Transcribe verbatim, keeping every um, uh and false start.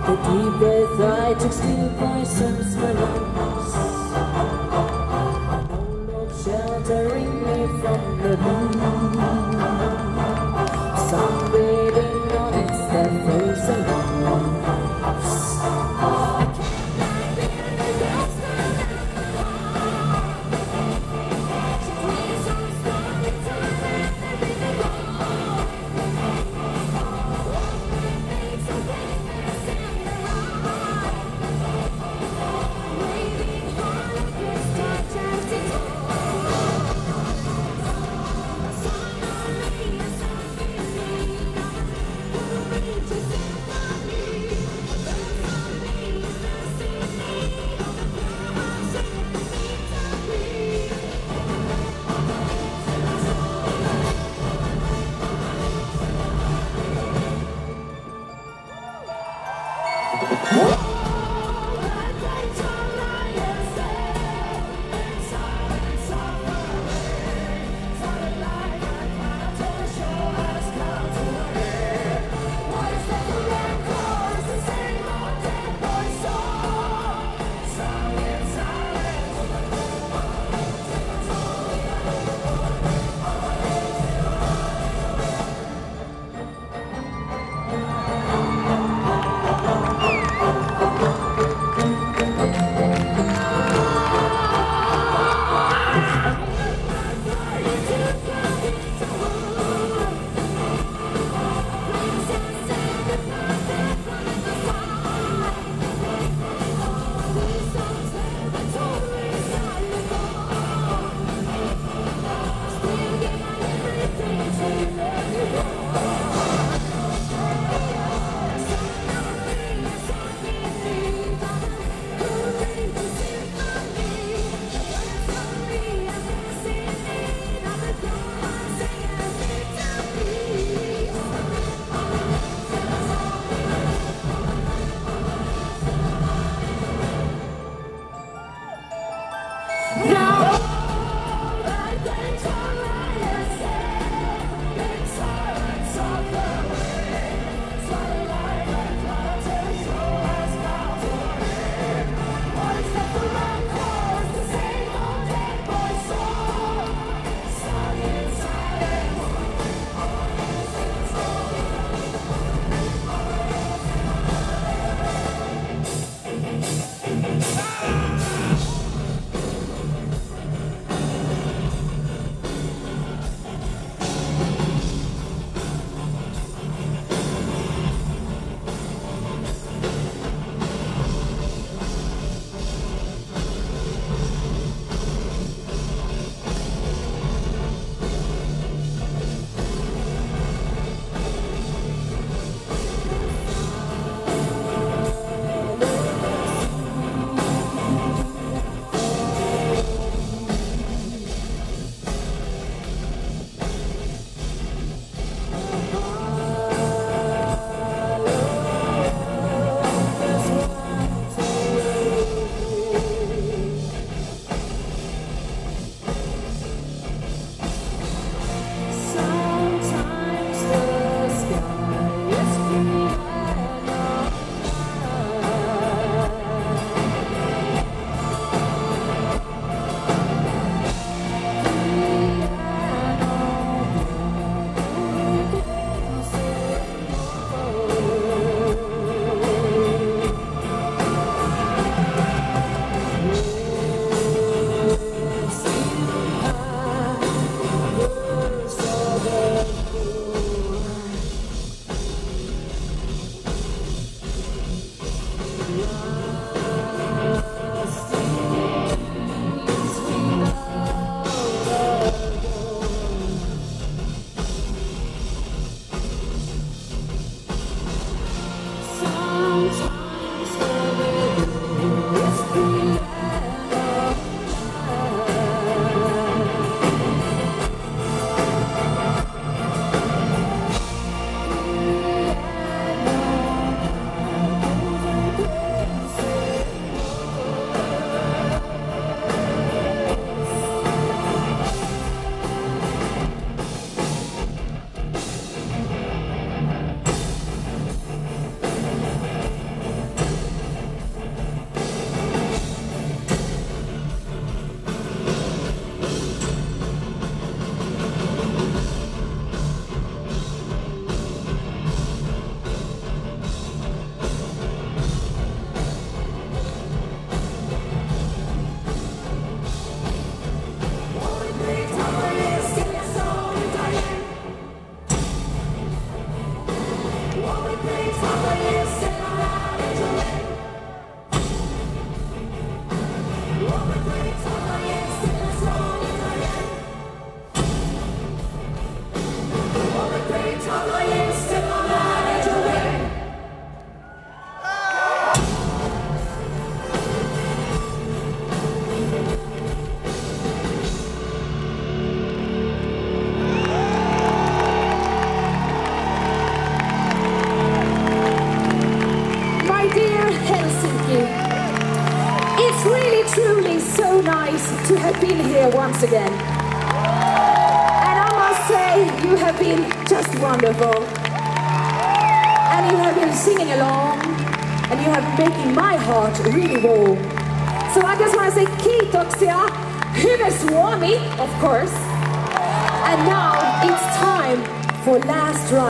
The deep breath I took still poisons my lungs. No love sheltering me from the moon. Sunbathing on its that frozen walls. I can't lie there, the girls she plays so strong, it's all that there is a makes a witness in the heart. Waiting for the kiss touch as it's all. A song on me, a song in me. Will reach a symphony. Birds on me, birds in me. Your heart shaking me to breathe. nice to have been here once again. And I must say, you have been just wonderful. And you have been singing along, and you have been making my heart really warm. So I just want to say kiitoksia, hyvä Suomi, of course. And now it's time for last ride.